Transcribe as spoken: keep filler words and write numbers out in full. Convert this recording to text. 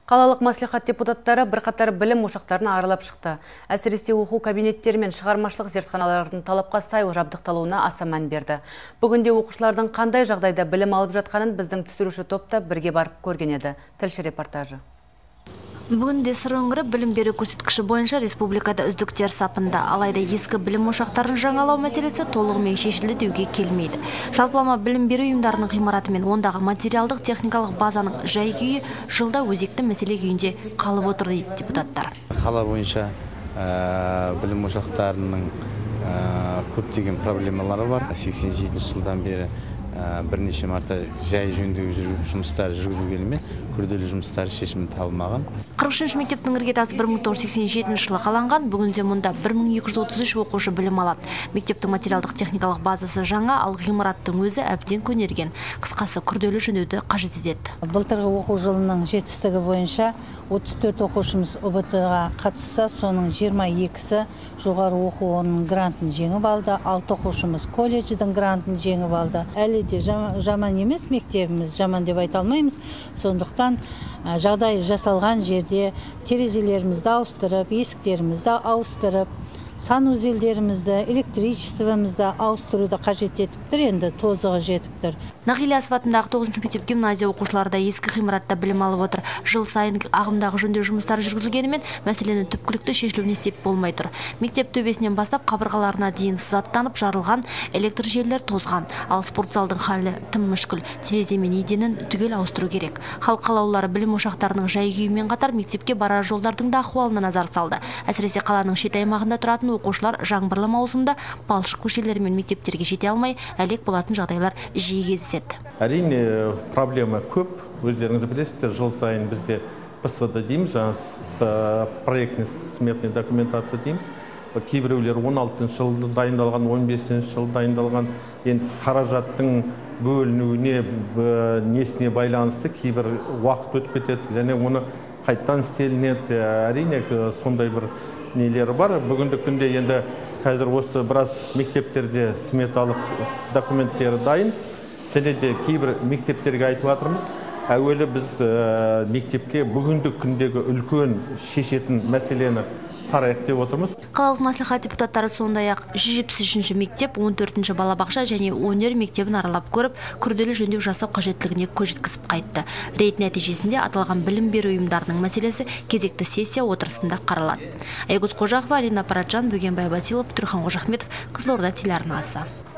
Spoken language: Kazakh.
Қалалық мәслихат депутаттары бірқатар білім ошақтарын аралап шықты. Әсіресе оқу кабинеттері мен шығармашылық зертханалардың талапқа сай жабдықталуына аса мән берді. Бүгінде оқушылардың қандай жағдайда білім алып жатқанын біздің түсіруші топта бірге барып көрген еді. Тілші репортажы. Бүгінде Сыр өңірі білім беру көрсеткіші бойынша республикада үздіктер сапында. Алайда ескі білім ошақтарын жаңалау мәселесі толығымен шешілді деуге келмейді. Жалпылама білім беру ұйымдарының ғимараты мен ондағы материалдық техникалық базаның жай-күйі жылда өзекті мәселе күйінде қалып отыр дейді депутаттар. Қала бойынша білім ошақтарының көптеген проблемалары бар. сексен жетінші жылдан бері бірнеше марта жай жөндеу жұмыстары жүргізілгенімен күрделі жұмыстары шешімі табылмаған. қырық үшінші мектептің іргетасы бір мың тоғыз жүз сексен жетінші жылы қаланған. Бүгінде мұнда бір мың екі жүз отыз үш оқушы білім алады. Мектептің материалдық техникалық базасы жаңа, ал ғимараттың өзі әбден көнерген. Қысқасы күрделі жөндеуді қажет етеді. Былтырғы оқу жылының жетістігі бойынша отыз төрт оқушымыз ұ бэ тэ-ға қатысса, соның жиырма екісі жоғары оқу орнының грантын жеңіп алды, алты оқушымыз колледждің грантын жеңіп алды. Әлі де жаман емес мектебіміз, жаман деп айта алмаймыз. Сондықтан жағдай жасалған жерде терезелерімізді ауыстырып, есіктерімізді ауыстырып, санузелдерімізді, электричествомызды ауыстыруды қажет етіп тұр, енді тозығы жетіп тұр. Нағили атындағы тоғызыншы мектеп гимназия оқушылары да ескі ғимаратта білім алып отыр. Жыл сайын ағымдағы жөндеу жұмыстары жүргізілгенімен, мәселені түпкілікті шешілуіне сеп болмай тұр. Мектеп төбесінен бастап қабырғаларына дейін сызаттанып жарылған, электр желілер тозған, ал спорт залдың халі тым мүшкіл. Терезе мен еденін түгел ауыстыру керек. Халық қалаулылары білім ошақтарының жай-күйімен қатар мектепке барар жолдардың да ахуалына назар салды. Әсіресе қаланың шет аймағында тұратын оқушылар жаңбырлы маусымда балшық көшелері мен мектептерге жете алмай, әлек болатын жағдайлар жиі кездеседі. Әрине проблема көп. Өздеріңіз білесіздер, жыл сайын бізде пэ эс дэ дейміз, проектный сметный документация дейміз. Кейбіреулер он алтыншы жылы дайындалған, он бесінші жылы дайындалған, енді қаражаттың бөлінуіне, несіне байланысты кейбір уақыт өтіп кетеді, және оны қайттан істелінеді. Әрине сондай бір нелері бар. Бүгінгі күнде енді қазір осы біраз мектептерде сметалық документтері дайын. Және де кейбір мектептерге айтып жатырмыз, әуелі біз мектепке бүгінгі күндегі үлкен шешетін мәселені қарайық деп отырмыз. Қалалық мәслихат депутаттары сондай-ақ жүз жетпіс үшінші мектеп, он төртінші балабақша және өнер мектебін аралап көріп, күрделі жөндеу жасау қажеттілігіне көз жеткізіп қайтты. Рейд нәтижесінде аталған білім беру ұйымдарының мәселесі кезекті сессия отырысында қаралады. Айгүл Қожақова, Алина Параджан, Бөгенбай Басилов, Тұрхан Қожахметов, Қызылорда телеарнасы.